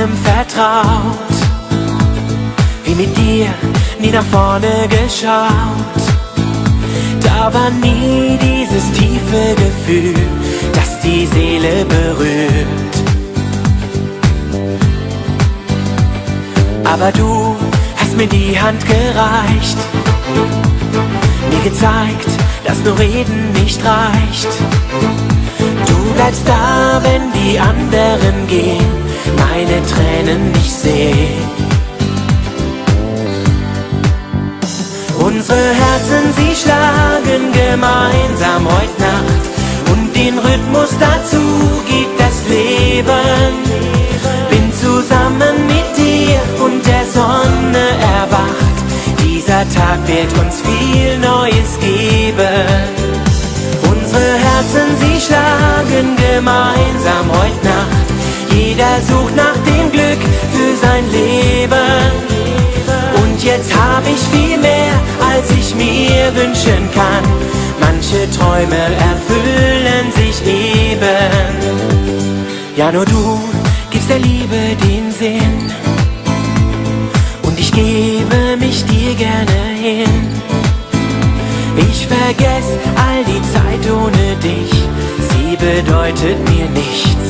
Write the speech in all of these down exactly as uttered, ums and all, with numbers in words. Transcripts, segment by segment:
keinem vertraut, wie mit dir nie nach vorne geschaut. Da war nie dieses tiefe Gefühl, das die Seele berührt. Aber du hast mir die Hand gereicht, mir gezeigt, dass nur Reden nicht reicht. Du bleibst da, wenn die anderen gehen, meine Tränen nicht sehen. Unsere Herzen, sie schlagen gemeinsam heute Nacht, und den Rhythmus dazu gibt das Leben. Bin zusammen mit dir und der Sonne erwacht, dieser Tag wird uns viel Neues geben. Unsere Herzen, sie schlagen gemeinsam heute Nacht, jeder sucht nach dem Glück für sein Leben. Und jetzt hab ich viel mehr, als ich mir wünschen kann. Manche Träume erfüllen sich eben. Ja, nur du gibst der Liebe den Sinn, und ich gebe mich dir gerne hin. Ich vergess all die Zeit ohne dich, sie bedeutet mir nichts.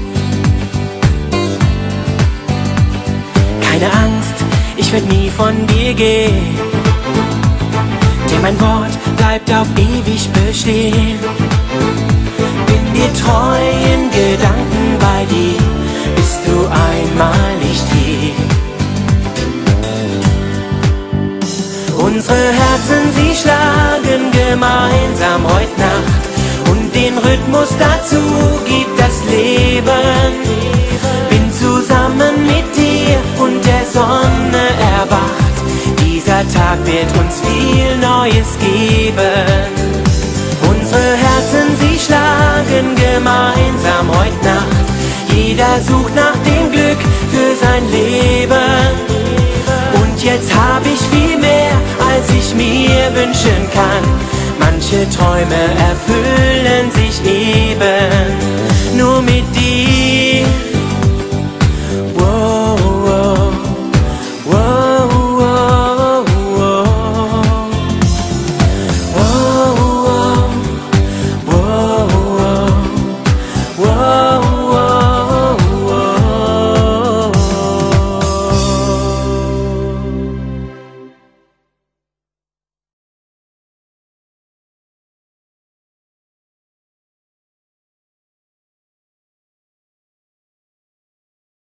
Keine Angst, ich werd nie von dir gehen, denn mein Wort bleibt auf ewig bestehen. Bin dir treu in Gedanken bei dir, bist du einmal nicht hier. Unsere Herzen, sie schlagen gemeinsam heute Nacht, und den Rhythmus dazu gibt das Leben. Bin zusammen mit dir und der Sonne erwacht, dieser Tag wird uns viel Neues geben. Unsere Herzen, sie schlagen gemeinsam heute Nacht, jeder sucht nach dem Glück für sein Leben. Und jetzt hab ich viel mehr, als ich mir wünschen kann. Manche Träume erfüllen sich eben nur mit dir.